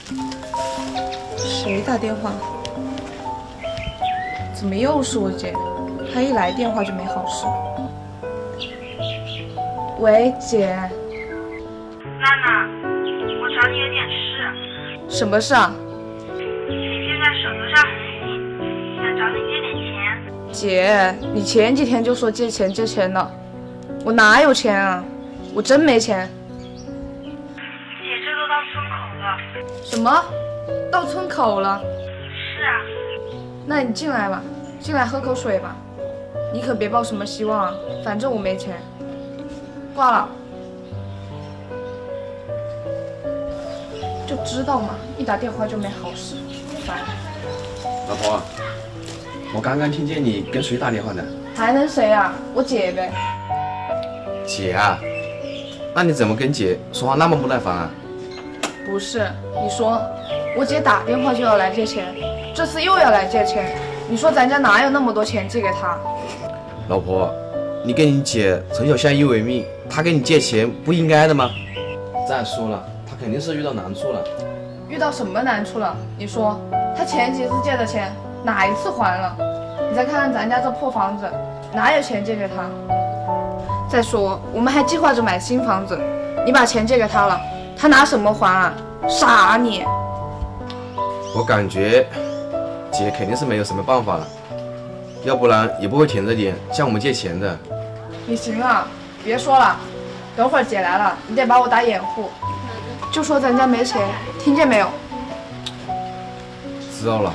谁打电话？怎么又是我姐？她一来电话就没好事。喂，姐。 娜娜，我找你有点事。 什么事啊？ 你现在手头上很紧，想找你借点钱。 姐，你前几天就说借钱借钱的，我哪有钱啊？我真没钱。 姐，这都到村口了。 什么？到村口了？ 是啊。 那你进来吧，进来喝口水吧。你可别抱什么希望啊，反正我没钱。挂了。就知道嘛，一打电话就没好事，烦。 老婆，我刚刚听见你跟谁打电话呢？ 还能谁啊？我姐呗。 姐啊？那你怎么跟姐说话那么不耐烦啊？ 不是，你说我姐打电话就要来借钱，这次又要来借钱，你说咱家哪有那么多钱借给她？ 老婆，你跟你姐从小相依为命，她给你借钱不应该的吗？再说了，她肯定是遇到难处了。 遇到什么难处了？你说，她前几次借的钱哪一次还了？你再看看咱家这破房子，哪有钱借给她？再说，我们还计划着买新房子，你把钱借给她了，她拿什么还啊？傻啊你！ 我感觉姐肯定是没有什么办法了，要不然也不会舔着脸向我们借钱的。 你行了，别说了，等会儿姐来了，你得把我打掩护，就说咱家没钱，听见没有？ 知道了。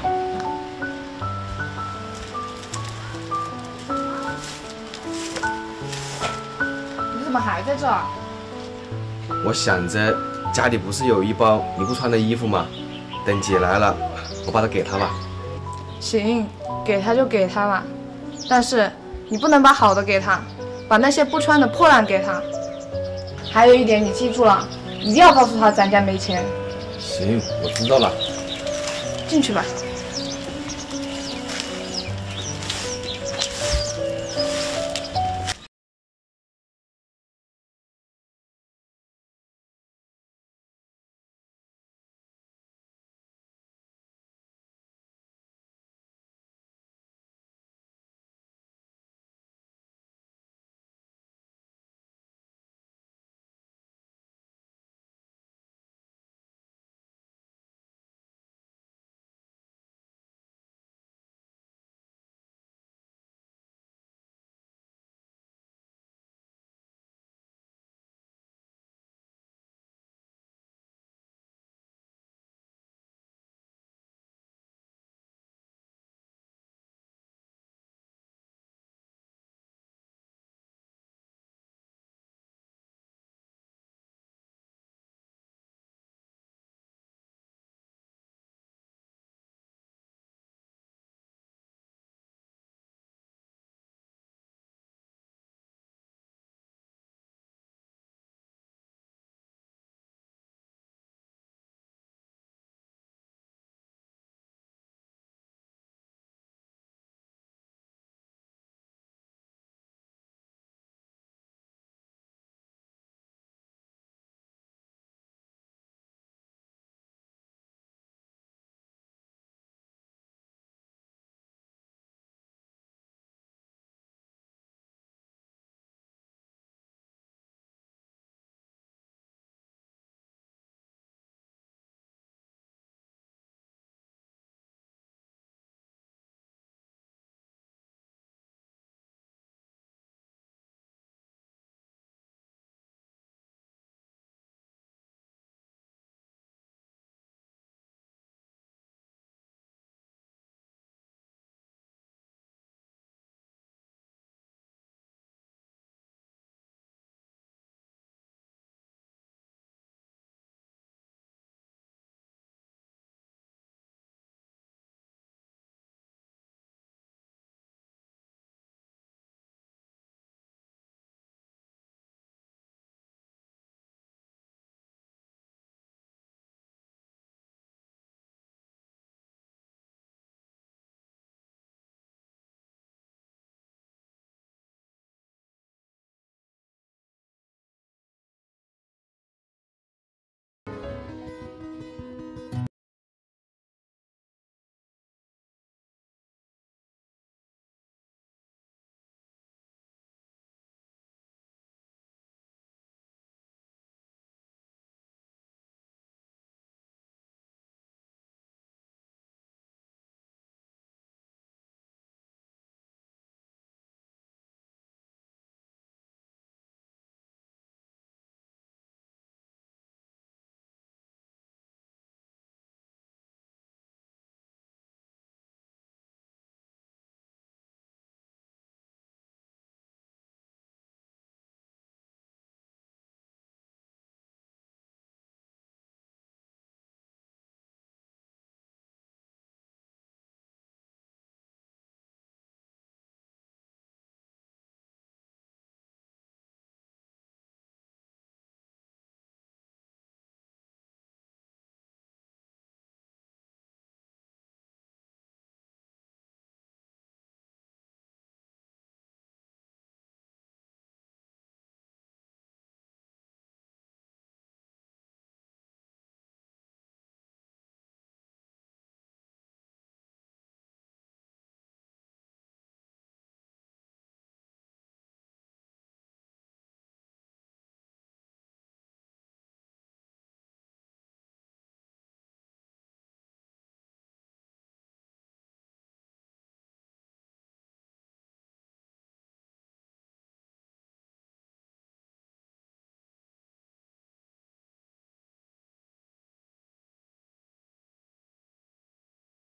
你怎么还在这儿？ 我想着家里不是有一包你不穿的衣服吗？等姐来了，我把它给她吧。 行，给她就给她吧，但是你不能把好的给她，把那些不穿的破烂给她。还有一点，你记住了，一定要告诉她咱家没钱。 行，我知道了。 进去吧。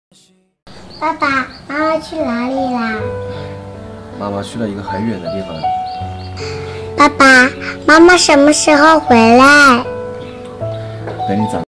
爸爸，妈妈去哪里啦？ 妈妈去了一个很远的地方。 爸爸，妈妈什么时候回来？ 等你长。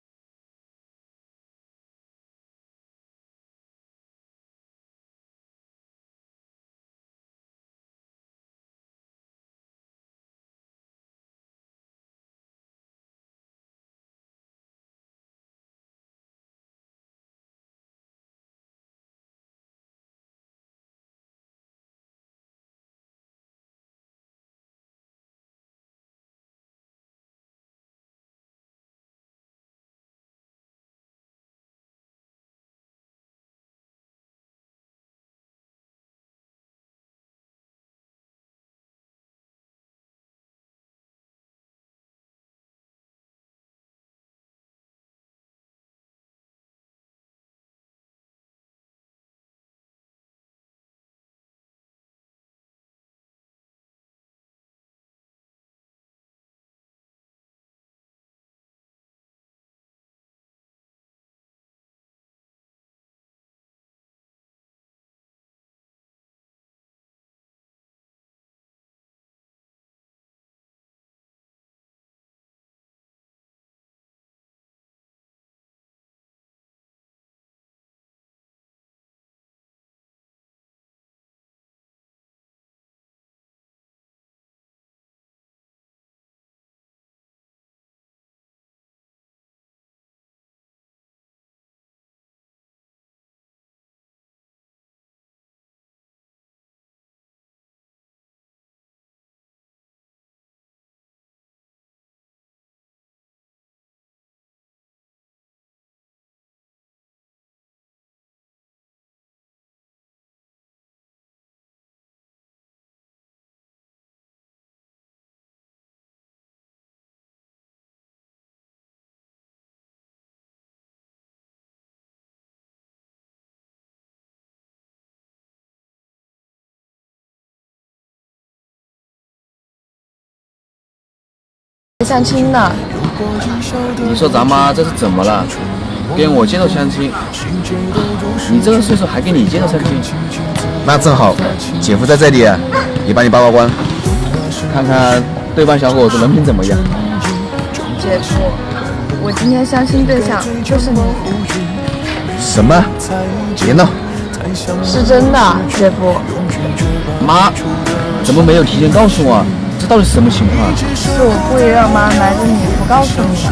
相亲呢？ 你说咱妈这是怎么了？跟我介绍相亲？你这个岁数还给你介绍相亲？ 那正好，姐夫在这里，也帮你把把关， 看看对方小伙子人品怎么样。 姐夫，我今天相亲对象就是你。 什么？别闹！ 是真的，姐夫。 妈，怎么没有提前告诉我？这到底是什么情况？ 是我故意让妈瞒着你，不告诉你的。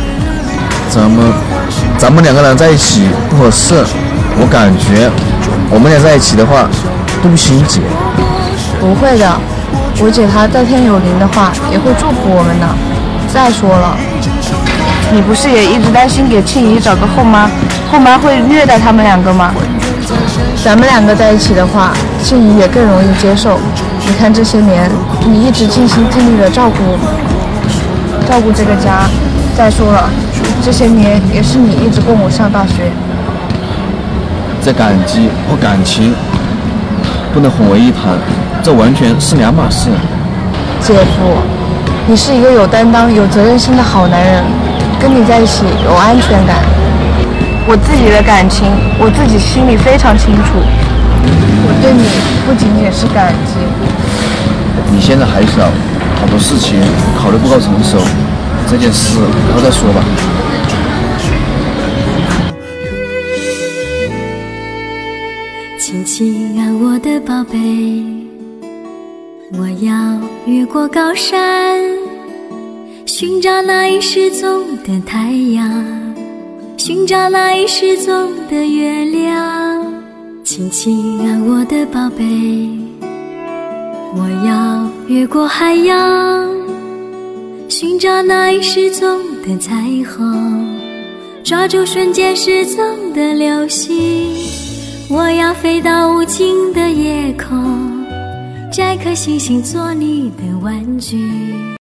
咱们两个人在一起不合适，我感觉我们俩在一起的话，对不起你姐。 不会的，我姐她在天有灵的话，也会祝福我们的。再说了，你不是也一直担心给庆怡找个后妈，后妈会虐待他们两个吗？咱们两个在一起的话，庆怡也更容易接受。你看这些年，你一直尽心尽力的照顾这个家。再说了，这些年也是你一直供我上大学。 这感激和感情不能混为一谈，这完全是两码事。 姐夫，你是一个有担当、有责任心的好男人，跟你在一起有安全感。我自己的感情，我自己心里非常清楚。我对你不仅仅是感激。 你现在还小，好多事情考虑不够成熟，这件事以后再说吧。 亲亲啊，我的宝贝，我要越过高山，寻找那已失踪的太阳，寻找那已失踪的月亮。亲亲啊，我的宝贝，我要越过海洋，寻找那已失踪的彩虹，抓住瞬间失踪的流星。我要飞到无尽的夜空，摘颗星星做你的玩具。